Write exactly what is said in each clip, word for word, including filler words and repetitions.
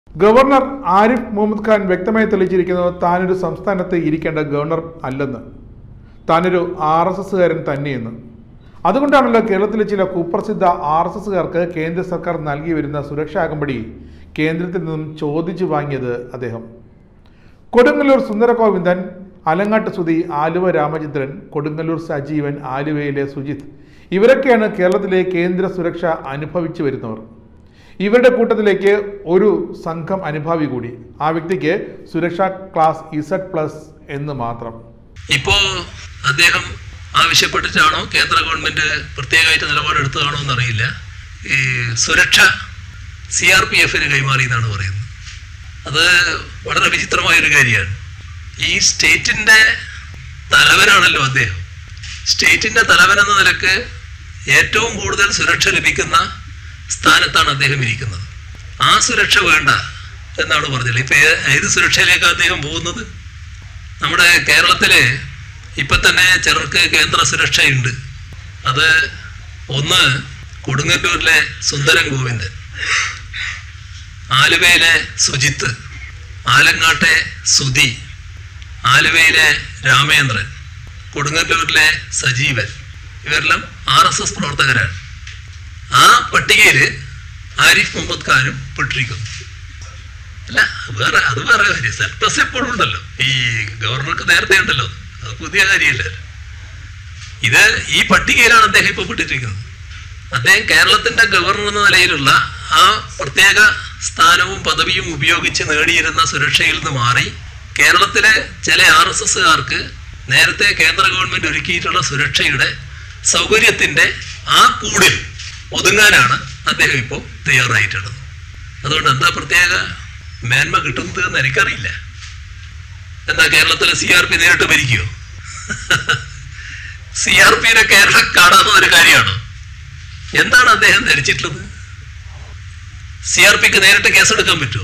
Governor Arif Muhammad Khan വ്യക്തമായി തെളിയിച്ചിരിക്കുന്നത് താനൊരു സംസ്ഥാനത്ത് ഇരിക്കേണ്ട ഗവർണർ അല്ലെന്ന്, താനൊരു ആർ എസ് എസുകാരൻ തന്നെയെന്ന്. അതുകൊണ്ടാണല്ലോ കേരളത്തിലെ ചില കുപ്രസിദ്ധ ആർ എസ് എസുകാർക്ക് കേന്ദ്ര സർക്കാർ നൽകി വരുന്ന സുരക്ഷാ അകമ്പടി കേന്ദ്രത്തിൽ നിന്നും ചോദിച്ചു വാങ്ങിയത് അദ്ദേഹം. കൊടുങ്ങല്ലൂർ സുന്ദരഗോവിന്ദൻ, അലങ്ങാട്ട് സുധി, ആലുവ രാമചന്ദ്രൻ, കൊടുങ്ങല്ലൂർ സജീവൻ, ആലുവയിലെ സുജിത്, ഇവരൊക്കെയാണ് കേരളത്തിലെ കേന്ദ്ര സുരക്ഷ അനുഭവിച്ചു വരുന്നവർ. ഇവരുടെ കൂട്ടത്തിലേക്ക് ഒരു സംഘം അനുഭാവി കൂടി. ആ വ്യക്തിക്ക് സുരക്ഷാ ക്ലാസ് ഇസഡ് പ്ലസ് എന്ന് മാത്രം. ഇപ്പോ അദ്ദേഹം ആവശ്യപ്പെട്ടിട്ടാണോ കേന്ദ്ര ഗവൺമെന്റ് പ്രത്യേകമായിട്ട് നിലപാടെടുത്തതാണോ എന്നറിയില്ല, ഈ സുരക്ഷ സി ആർ പി എഫിന് കൈമാറി എന്നാണ് പറയുന്നത്. അത് വളരെ വിചിത്രമായൊരു കാര്യമാണ്. ഈ സ്റ്റേറ്റിന്റെ തലവനാണല്ലോ അദ്ദേഹം. സ്റ്റേറ്റിന്റെ തലവൻ എന്ന നിലക്ക് ഏറ്റവും കൂടുതൽ സുരക്ഷ ലഭിക്കുന്ന സ്ഥാനത്താണ് അദ്ദേഹം ഇരിക്കുന്നത്. ആ സുരക്ഷ വേണ്ട എന്നാണ് പറഞ്ഞത്. ഇപ്പൊ ഏത് സുരക്ഷയിലേക്കാണ് അദ്ദേഹം പോകുന്നത്? നമ്മുടെ കേരളത്തില് ഇപ്പൊ തന്നെ ചിലർക്ക് കേന്ദ്ര സുരക്ഷയുണ്ട്. അത് ഒന്ന് കൊടുങ്ങല്ലൂരിലെ സുന്ദരൻ ഗോവിന്ദൻ, ആലുവയിലെ സുജിത്ത്, ആലങ്ങാട്ടെ സുധി, ആലുവയിലെ രാമേന്ദ്രൻ, കൊടുങ്ങല്ലൂരിലെ സജീവൻ, ഇവരെല്ലാം ആർ എസ് എസ് പ്രവർത്തകരാണ്. ആ പട്ടികയിൽ ആരിഫ് മുഹമ്മദ് ഖാനും പെട്ടിരിക്കുന്നു. അല്ല, വേറെ അത് വേറെ കാര്യം. സെൽപ്ലസ് എപ്പോഴും ഉണ്ടല്ലോ. ഈ ഗവർണർക്ക് നേരത്തെ ഉണ്ടല്ലോ, അത് പുതിയ കാര്യമല്ല. ഇത് ഈ പട്ടികയിലാണ് അദ്ദേഹം ഇപ്പോൾ പെട്ടിരിക്കുന്നത്. അദ്ദേഹം കേരളത്തിന്റെ ഗവർണർ എന്ന നിലയിലുള്ള ആ പ്രത്യേക സ്ഥാനവും പദവിയും ഉപയോഗിച്ച് നേടിയിരുന്ന സുരക്ഷയിൽ നിന്ന് മാറി കേരളത്തിലെ ചില ആർ എസ് എസുകാർക്ക് നേരത്തെ കേന്ദ്ര ഗവൺമെന്റ് ഒരുക്കിയിട്ടുള്ള സുരക്ഷയുടെ സൗകര്യത്തിന്റെ ആ കൂടിൽ ഒതുങ്ങാനാണ് അദ്ദേഹം ഇപ്പോൾ തയ്യാറായിട്ടുള്ളത്. അതുകൊണ്ട് എന്താ പ്രത്യേക മേന്മ കിട്ടുന്നത് എന്ന് എനിക്കറിയില്ല. എന്താ കേരളത്തിലെ സി ആർ പി നേരിട്ട് ഭരിക്കുമോ? സി ആർ പിനെ കേരളം കാണാത്ത ഒരു കാര്യമാണോ? എന്താണ് അദ്ദേഹം ധരിച്ചിട്ടുള്ളത്? സി ആർ പിക്ക് നേരിട്ട് കേസെടുക്കാൻ പറ്റുമോ?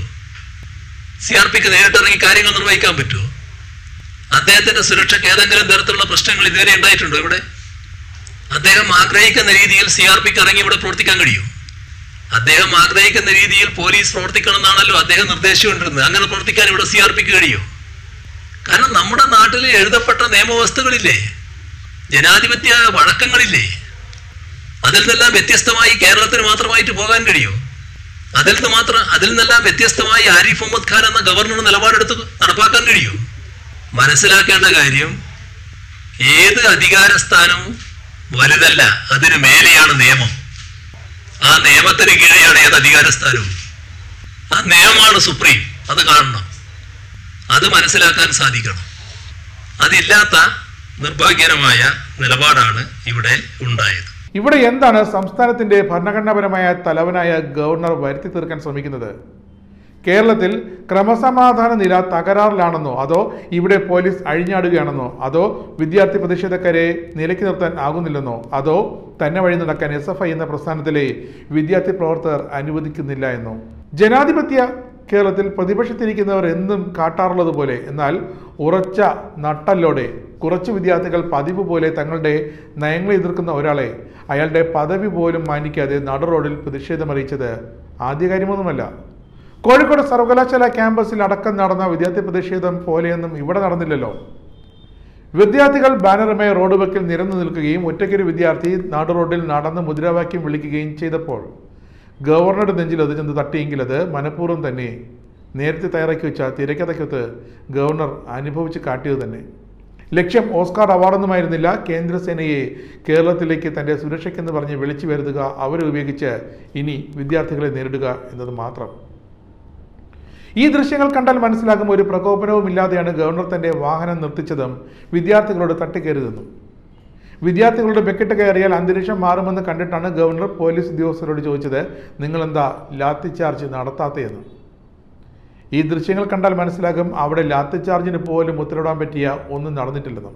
സി ആർ പിക്ക് നേരിട്ട് ഇറങ്ങി കാര്യങ്ങൾ നിർവഹിക്കാൻ പറ്റുമോ? അദ്ദേഹത്തിന്റെ സുരക്ഷയ്ക്ക് ഏതെങ്കിലും തരത്തിലുള്ള പ്രശ്നങ്ങൾ ഇതുവരെ ഉണ്ടായിട്ടുണ്ടോ ഇവിടെ? അദ്ദേഹം ആഗ്രഹിക്കുന്ന രീതിയിൽ സി ആർ പിക്ക് ഇറങ്ങി ഇവിടെ പ്രവർത്തിക്കാൻ കഴിയും? അദ്ദേഹം ആഗ്രഹിക്കുന്ന രീതിയിൽ പോലീസ് പ്രവർത്തിക്കണം എന്നാണല്ലോ അദ്ദേഹം നിർദ്ദേശിച്ചുകൊണ്ടിരുന്നത്. അങ്ങനെ പ്രവർത്തിക്കാൻ ഇവിടെ സി ആർ പിക്ക് കഴിയും? കാരണം നമ്മുടെ നാട്ടിൽ എഴുതപ്പെട്ട നിയമവ്യവസ്ഥകളില്ലേ, ജനാധിപത്യ വഴക്കങ്ങളില്ലേ, അതിൽ നിന്നെല്ലാം വ്യത്യസ്തമായി കേരളത്തിന് മാത്രമായിട്ട് പോകാൻ കഴിയും? അതിൽ നിന്ന് മാത്രം അതിൽ നിന്നെല്ലാം വ്യത്യസ്തമായി ആരിഫ് മുഹമ്മദ് ഖാൻ എന്ന ഗവർണർ നിലപാടെടുത്ത് നടപ്പാക്കാൻ കഴിയും? മനസ്സിലാക്കേണ്ട കാര്യം, ഏത് അധികാര സ്ഥാനവും വലുതല്ല, അതിന് മേലെയാണ് നിയമം. ആ നിയമത്തിന് കീഴെയാണ് ഏത് അധികാരസ്ഥാനവും. ആ നിയമമാണ് സുപ്രീം. അത് കാണണം, അത് മനസ്സിലാക്കാൻ സാധിക്കണം. അതില്ലാത്ത നിർഭാഗ്യകരമായ നിലപാടാണ് ഇവിടെ ഉണ്ടായത്. ഇവിടെ എന്താണ് സംസ്ഥാനത്തിന്റെ ഭരണഘടനാപരമായ തലവനായ ഗവർണർ വരുത്തി തീർക്കാൻ ശ്രമിക്കുന്നത്? കേരളത്തിൽ ക്രമസമാധാന നില തകരാറിലാണെന്നോ, അതോ ഇവിടെ പോലീസ് അഴിഞ്ഞാടുകയാണെന്നോ, അതോ വിദ്യാർത്ഥി പ്രതിഷേധക്കാരെ നിലയ്ക്ക് നിർത്താൻ ആകുന്നില്ലെന്നോ, അതോ തന്നെ വഴി നടക്കാൻ എസ് എഫ് ഐ എന്ന പ്രസ്ഥാനത്തിലെ വിദ്യാർത്ഥി പ്രവർത്തകർ അനുവദിക്കുന്നില്ല എന്നോ? ജനാധിപത്യ കേരളത്തിൽ പ്രതിപക്ഷത്തിരിക്കുന്നവർ എന്നും കാട്ടാറുള്ളത് പോലെ, എന്നാൽ ഉറച്ച നട്ടല്ലോടെ കുറച്ച് വിദ്യാർത്ഥികൾ പതിവ് പോലെ തങ്ങളുടെ നയങ്ങളെ എതിർക്കുന്ന ഒരാളെ അയാളുടെ പദവി പോലും മാനിക്കാതെ നട റോഡിൽ പ്രതിഷേധമറിയിച്ചത് ആദ്യ കാര്യമൊന്നുമല്ല. കോഴിക്കോട് സർവകലാശാല ക്യാമ്പസിൽ അടക്കം നടന്ന വിദ്യാർത്ഥി പ്രതിഷേധം പോലെയൊന്നും ഇവിടെ നടന്നില്ലല്ലോ. വിദ്യാർത്ഥികൾ ബാനറുമായി റോഡ് വക്കിൽ നിരന്നു നിൽക്കുകയും ഒറ്റയ്ക്കൊരു വിദ്യാർത്ഥി നാട് റോഡിൽ നടന്ന് മുദ്രാവാക്യം വിളിക്കുകയും ചെയ്തപ്പോൾ ഗവർണറുടെ നെഞ്ചിൽ അത് ചെന്ന് തട്ടിയെങ്കിൽ അത് മനഃപൂർവ്വം തന്നെ നേരത്തെ തയ്യാറാക്കി വെച്ച തിരക്കഥയ്ക്കൊത്ത് ഗവർണർ അനുഭവിച്ച് കാട്ടിയത് തന്നെ. ലക്ഷ്യം ഓസ്കാർ അവാർഡൊന്നുമായിരുന്നില്ല, കേന്ദ്രസേനയെ കേരളത്തിലേക്ക് തൻ്റെ സുരക്ഷയ്ക്കെന്ന് പറഞ്ഞ് വിളിച്ചു വരുത്തുക, അവരെ ഉപയോഗിച്ച് ഇനി വിദ്യാർത്ഥികളെ നേരിടുക എന്നത് മാത്രം. ഈ ദൃശ്യങ്ങൾ കണ്ടാൽ മനസ്സിലാകും, ഒരു പ്രകോപനവും ഇല്ലാതെയാണ് ഗവർണർ തൻ്റെ വാഹനം നിർത്തിച്ചതും വിദ്യാർത്ഥികളോട് തട്ടിക്കരുതെന്നും. വിദ്യാർത്ഥികളുടെ ബക്കറ്റ് കയറിയാൽ അന്തരീക്ഷം മാറുമെന്ന് കണ്ടിട്ടാണ് ഗവർണർ പോലീസ് ഉദ്യോഗസ്ഥരോട് ചോദിച്ചത്, നിങ്ങളെന്താ ലാത്തി ചാർജ് നടത്താത്തതെന്ന്. ഈ ദൃശ്യങ്ങൾ കണ്ടാൽ മനസ്സിലാകും, അവിടെ ലാത്തി ചാർജിന് പോലും ഉത്തരവിടാൻ പറ്റിയ ഒന്നും നടന്നിട്ടില്ലെന്നും.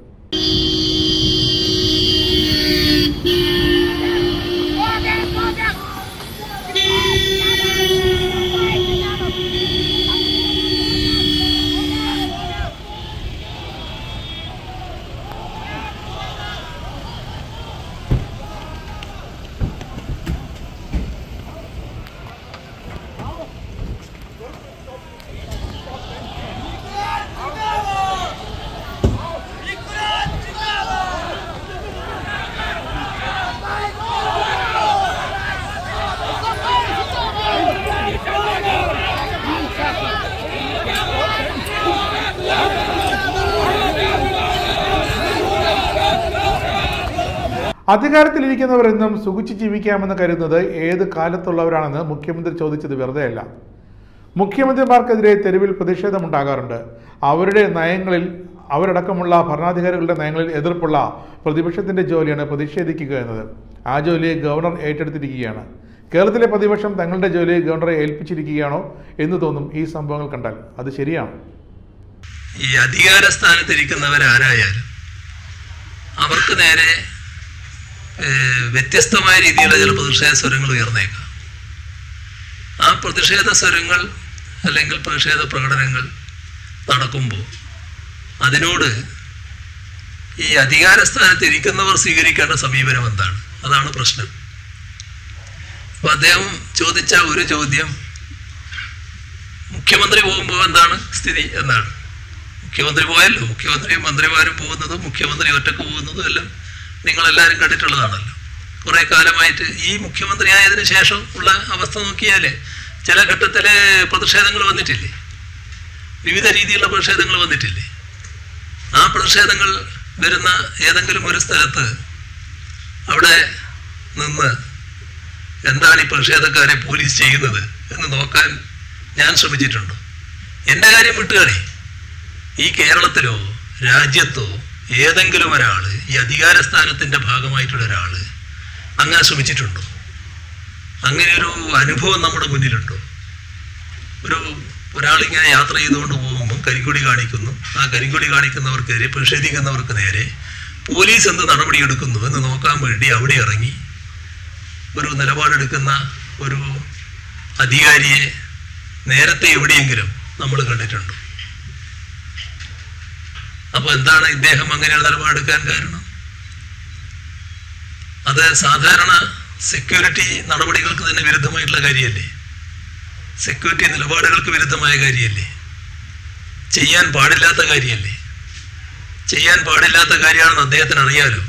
അധികാരത്തിലിരിക്കുന്നവർ എന്നും സുഖിച്ച് ജീവിക്കാമെന്ന് കരുതുന്നത് ഏത് കാലത്തുള്ളവരാണെന്ന് മുഖ്യമന്ത്രി ചോദിച്ചത് വെറുതെയല്ല. മുഖ്യമന്ത്രിമാർക്കെതിരെ തെരുവിൽ പ്രതിഷേധമുണ്ടാകാറുണ്ട്. അവരുടെ നയങ്ങളിൽ അവരടക്കമുള്ള ഭരണാധികാരികളുടെ നയങ്ങളിൽ എതിർപ്പുള്ള പ്രതിപക്ഷത്തിന്റെ ജോലിയാണ് പ്രതിഷേധിക്കുക എന്നത്. ആ ജോലിയെ ഗവർണർ ഏറ്റെടുത്തിരിക്കുകയാണ്. കേരളത്തിലെ പ്രതിപക്ഷം തങ്ങളുടെ ജോലിയെ ഗവർണറെ ഏൽപ്പിച്ചിരിക്കുകയാണോ എന്ന് തോന്നും ഈ സംഭവങ്ങൾ കണ്ടാൽ. അത് ശരിയാണ്. ഈ അധികാര സ്ഥാനത്തിരിക്കുന്നവരാരായാലും അവർക്ക് നേരെ വ്യത്യസ്തമായ രീതിയിലുള്ള ചില പ്രതിഷേധ സ്വരങ്ങൾ ഉയർന്നേക്കാം. ആ പ്രതിഷേധ സ്വരങ്ങൾ അല്ലെങ്കിൽ പ്രതിഷേധ പ്രകടനങ്ങൾ നടക്കുമ്പോൾ അതിനോട് ഈ അധികാര സ്ഥാനത്ത് ഇരിക്കുന്നവർ സ്വീകരിക്കേണ്ട സമീപനം എന്താണ്? അതാണ് പ്രശ്നം. അപ്പൊ അദ്ദേഹം ചോദിച്ച ഒരു ചോദ്യം, മുഖ്യമന്ത്രി പോകുമ്പോൾ എന്താണ് സ്ഥിതി എന്നാണ്. മുഖ്യമന്ത്രി പോയല്ലോ, മുഖ്യമന്ത്രിയും മന്ത്രിമാരും പോകുന്നതും മുഖ്യമന്ത്രി ഒറ്റക്ക് പോകുന്നതും എല്ലാം നിങ്ങളെല്ലാവരും കണ്ടിട്ടുള്ളതാണല്ലോ. കുറെ കാലമായിട്ട് ഈ മുഖ്യമന്ത്രി ആയതിനു ശേഷം ഉള്ള അവസ്ഥ നോക്കിയാലേ ചില ഘട്ടത്തിലെ പ്രതിഷേധങ്ങൾ വന്നിട്ടില്ലേ, വിവിധ രീതിയിലുള്ള പ്രതിഷേധങ്ങൾ വന്നിട്ടില്ലേ. ആ പ്രതിഷേധങ്ങൾ വരുന്ന ഏതെങ്കിലും ഒരു സ്ഥലത്ത് അവിടെ നിന്ന് എന്താണ് ഈ പ്രതിഷേധക്കാരെ പോലീസ് ചെയ്യുന്നത് എന്ന് നോക്കാൻ ഞാൻ ശ്രമിച്ചിട്ടുണ്ട്. എൻ്റെ കാര്യം വിട്ടുകളി, ഈ കേരളത്തിലോ രാജ്യത്തോ ഏതെങ്കിലും ഒരാൾ ഈ അധികാര സ്ഥാനത്തിൻ്റെ ഭാഗമായിട്ടുള്ള ഒരാൾ അങ്ങനെ ശ്രമിച്ചിട്ടുണ്ടോ? അങ്ങനെ ഒരു അനുഭവം നമ്മുടെ മുന്നിലുണ്ടോ? ഒരു ഒരാളിങ്ങനെ യാത്ര ചെയ്തുകൊണ്ട് പോകുമ്പോൾ കരിങ്കൊടി കാണിക്കുന്നു, ആ കരിങ്കൊടി കാണിക്കുന്നവർക്കെതിരെ പ്രതിഷേധിക്കുന്നവർക്ക് നേരെ പോലീസ് എന്ത് നടപടിയെടുക്കുന്നു എന്ന് നോക്കാൻ വേണ്ടി അവിടെ ഇറങ്ങി ഒരു നിലപാടെടുക്കുന്ന ഒരു അധികാരിയെ നേരത്തെ എവിടെയെങ്കിലും നമ്മൾ കണ്ടിട്ടുണ്ടോ? അപ്പൊ എന്താണ് ഇദ്ദേഹം അങ്ങനെയുള്ള നിലപാടെടുക്കാൻ കാരണം? അത് സാധാരണ സെക്യൂരിറ്റി നടപടികൾക്ക് തന്നെ വിരുദ്ധമായിട്ടുള്ള കാര്യമല്ലേ? സെക്യൂരിറ്റി നിലപാടുകൾക്ക് വിരുദ്ധമായ കാര്യമല്ലേ? ചെയ്യാൻ പാടില്ലാത്ത കാര്യമല്ലേ? ചെയ്യാൻ പാടില്ലാത്ത കാര്യമാണെന്ന് അദ്ദേഹത്തിന് അറിയാലോ.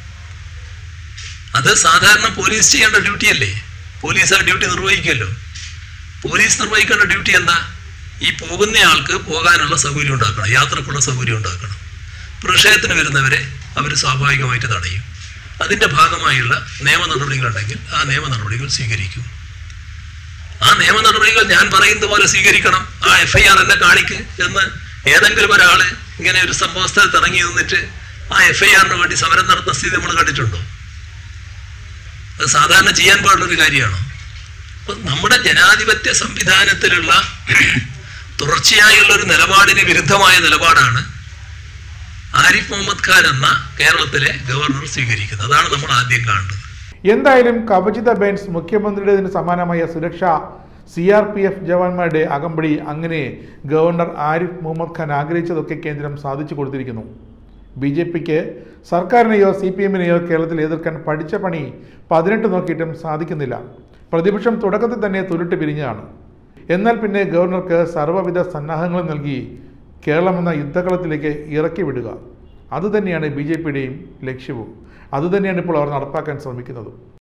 അത് സാധാരണ പോലീസ് ചെയ്യേണ്ട ഡ്യൂട്ടിയല്ലേ? പോലീസ് ആ ഡ്യൂട്ടി നിർവഹിക്കുമല്ലോ. പോലീസ് നിർവഹിക്കേണ്ട ഡ്യൂട്ടി എന്താ? ഈ പോകുന്നയാൾക്ക് പോകാനുള്ള സൗകര്യം ഉണ്ടാക്കണം, യാത്രക്കുള്ള സൗകര്യം ഉണ്ടാക്കണം. പ്രതിഷേധത്തിന് വരുന്നവരെ അവർ സ്വാഭാവികമായിട്ട് തടയും. അതിൻ്റെ ഭാഗമായുള്ള നിയമ നടപടികളുണ്ടെങ്കിൽ ആ നിയമ നടപടികൾ സ്വീകരിക്കും. ആ നിയമ നടപടികൾ ഞാൻ പറയുന്നത് പോലെ സ്വീകരിക്കണം. ആ എഫ് ഐ ആർ എന്നെ കാണിക്ക് എന്ന് ഏതെങ്കിലും ഒരാൾ ഇങ്ങനെ ഒരു സംഭവ സ്ഥലത്ത് ഇറങ്ങി നിന്നിട്ട് ആ എഫ് ഐ ആറിന് വേണ്ടി സമരം നടത്തുന്ന സ്ഥിതി നമ്മൾ കണ്ടിട്ടുണ്ടോ? അത് സാധാരണ ചെയ്യാൻ പാടുള്ളൊരു കാര്യമാണോ? അപ്പൊ നമ്മുടെ ജനാധിപത്യ സംവിധാനത്തിലുള്ള തുടർച്ചയായുള്ള ഒരു നിലപാടിന് വിരുദ്ധമായ നിലപാടാണ് ആരിഫ് മുഹമ്മദ് ഖാൻ എന്ന കേരളത്തിലെ ഗവർണർ സ്വീകരിക്കുന്നത്. അതാണ് നമ്മൾ ആദ്യം കാണേണ്ടത്. എന്തായാലും കവചിത ബെൻസ് മുഖ്യമന്ത്രിയുടേതിന് സമാനമായ സുരക്ഷ സി ആർ പി എഫ് ജവാന്മാരുടെ അകമ്പടി അങ്ങനെ ഗവർണർ ആരിഫ് മുഹമ്മദ് ഖാൻ ആഗ്രഹിച്ചതൊക്കെ കേന്ദ്രം സാധിച്ചു കൊടുത്തിരിക്കുന്നു. ബി ജെ പിക്ക് സർക്കാരിനെയോ സി പി എമ്മിനെയോ കേരളത്തിൽ എതിർക്കാൻ പഠിച്ച പണി പതിനെട്ട് നോക്കിയിട്ടും സാധിക്കുന്നില്ല. പ്രതിപക്ഷം തുടക്കത്തിൽ തന്നെ തുരുട്ട് പിരിഞ്ഞതാണ്. എന്നാൽ പിന്നെ ഗവർണർക്ക് സർവ്വവിധ സന്നാഹങ്ങളും നൽകി കേരളം എന്ന യുദ്ധകളത്തിലേക്ക് ഇറക്കി വിടുക, അതുതന്നെയാണ് ബി ജെ പിയുടെയും ലക്ഷ്യവും. അതുതന്നെയാണ് ഇപ്പോൾ അവർ നടപ്പാക്കാൻ ശ്രമിക്കുന്നത്.